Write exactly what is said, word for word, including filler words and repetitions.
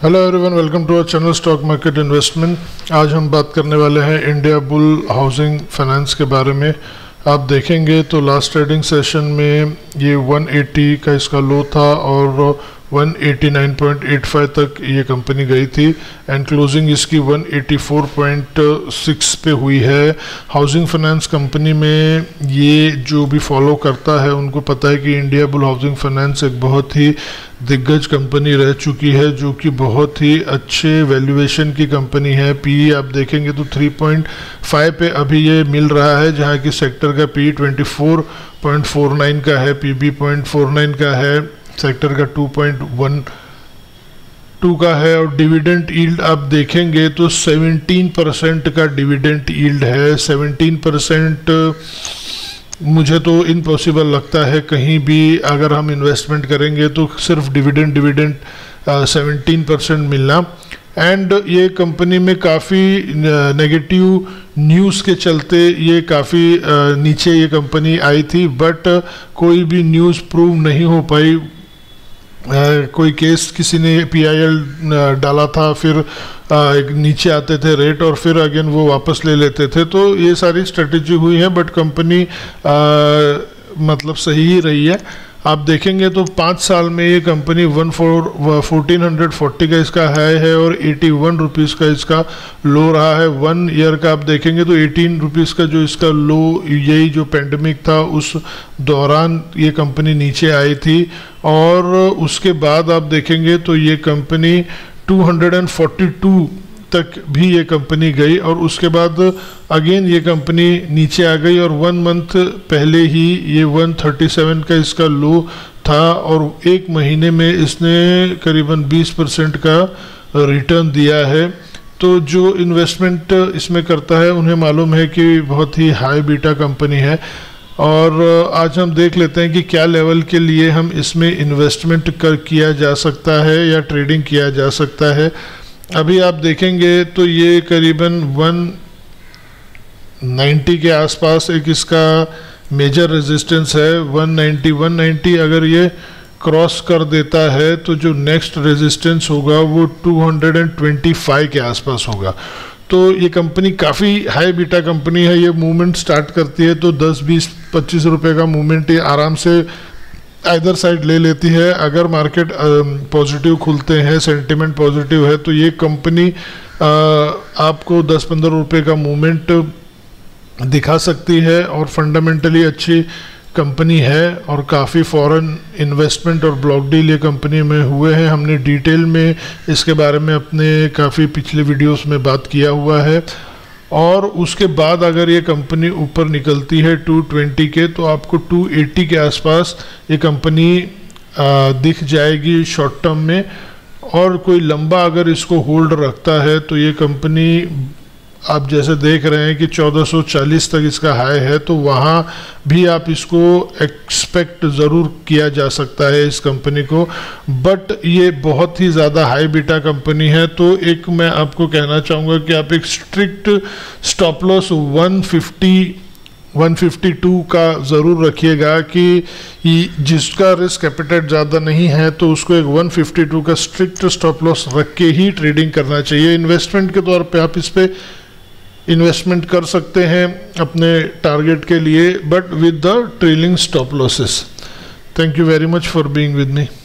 Hello everyone, welcome to our channel stock market investment. आज हम बात करने वाले हैं इंडिया बुल हाउसिंग फाइनेंस के बारे में। आप देखेंगे तो लास्ट ट्रेडिंग सेशन में ये एक सौ अस्सी का इसका लो था और एक सौ नवासी पॉइंट आठ पाँच तक ये कंपनी गई थी एंड क्लोजिंग इसकी एक सौ चौरासी पॉइंट छह पे हुई है। हाउसिंग फाइनेंस कंपनी में ये जो भी फॉलो करता है उनको पता है कि इंडिया बुल हाउसिंग फाइनेंस एक बहुत ही दिग्गज कंपनी रह चुकी है, जो कि बहुत ही अच्छे वैल्यूएशन की कंपनी है। पीई आप देखेंगे तो तीन पॉइंट पाँच पे अभी ये मिल रहा है, जहाँ की सेक्टर का पीई चौबीस पॉइंट चार नौ का है, पीबी पॉइंट चार नौ का है, सेक्टर का दो पॉइंट एक दो का है। और डिविडेंड यील्ड आप देखेंगे तो सत्रह परसेंट का डिविडेंड यील्ड है। सत्रह परसेंट मुझे तो इम्पॉसिबल लगता है, कहीं भी अगर हम इन्वेस्टमेंट करेंगे तो सिर्फ डिविडेंड डिविडेंड सत्रह परसेंट मिलना। एंड ये कंपनी में काफ़ी नेगेटिव न्यूज़ के चलते ये काफ़ी नीचे ये कंपनी आई थी, बट कोई भी न्यूज़ प्रूव नहीं हो पाई। Uh, कोई केस किसी ने पीआईएल डाला था, फिर uh, एक नीचे आते थे रेट और फिर अगेन वो वापस ले लेते थे, तो ये सारी स्ट्रेटेजी हुई है, बट कंपनी uh, मतलब सही ही रही है। आप देखेंगे तो पाँच साल में ये company one four fourteen hundred forty का इसका हाई है और एटी वन रुपीज़ का इसका लो रहा है। वन ईयर का आप देखेंगे तो एटीन रुपीज़ का जो इसका लो, यही जो पेंडेमिक था उस दौरान ये कंपनी नीचे आई थी। और उसके बाद आप देखेंगे तो ये company two hundred forty two तक भी ये कंपनी गई और उसके बाद अगेन ये कंपनी नीचे आ गई और वन मंथ पहले ही ये एक सौ सैंतीस का इसका लो था और एक महीने में इसने करीबन बीस परसेंट का रिटर्न दिया है। तो जो इन्वेस्टमेंट इसमें करता है उन्हें मालूम है कि बहुत ही हाई बीटा कंपनी है। और आज हम देख लेते हैं कि क्या लेवल के लिए हम इसमें इन्वेस्टमेंट कर किया जा सकता है या ट्रेडिंग किया जा सकता है। अभी आप देखेंगे तो ये करीबन एक सौ नब्बे के आसपास एक इसका मेजर रेजिस्टेंस है। एक सौ नब्बे एक सौ नब्बे अगर ये क्रॉस कर देता है तो जो नेक्स्ट रेजिस्टेंस होगा वो दो सौ पच्चीस के आसपास होगा। तो ये कंपनी काफ़ी हाई बीटा कंपनी है। ये मूवमेंट स्टार्ट करती है तो दस बीस पच्चीस रुपए का मूवमेंट ये आराम से इधर साइड ले लेती है। अगर मार्केट पॉजिटिव खुलते हैं, सेंटिमेंट पॉजिटिव है, तो ये कंपनी आपको दस पंद्रह रुपए का मूवमेंट दिखा सकती है और फंडामेंटली अच्छी कंपनी है और काफ़ी फॉरेन इन्वेस्टमेंट और ब्लॉक डील ये कंपनी में हुए हैं। हमने डिटेल में इसके बारे में अपने काफ़ी पिछले वीडियोस में बात किया हुआ है। और उसके बाद अगर ये कंपनी ऊपर निकलती है दो सौ बीस के तो आपको दो सौ अस्सी के आसपास ये कंपनी दिख जाएगी शॉर्ट टर्म में। और कोई लंबा अगर इसको होल्ड रखता है तो ये कंपनी आप जैसे देख रहे हैं कि चौदह सौ चालीस तक इसका हाई है, तो वहाँ भी आप इसको एक्सपेक्ट ज़रूर किया जा सकता है इस कंपनी को। बट ये बहुत ही ज़्यादा हाई बीटा कंपनी है, तो एक मैं आपको कहना चाहूँगा कि आप एक स्ट्रिक्ट स्टॉप लॉस एक सौ पचास एक सौ बावन का ज़रूर रखिएगा कि जिसका रिस्क एपेटाइट ज़्यादा नहीं है तो उसको एक एक सौ बावन का स्ट्रिक्ट स्टॉप लॉस रख के ही ट्रेडिंग करना चाहिए। इन्वेस्टमेंट के तौर पे आप इस पर इन्वेस्टमेंट कर सकते हैं अपने टारगेट के लिए, but with the trailing stop losses. Thank you very much for being with me.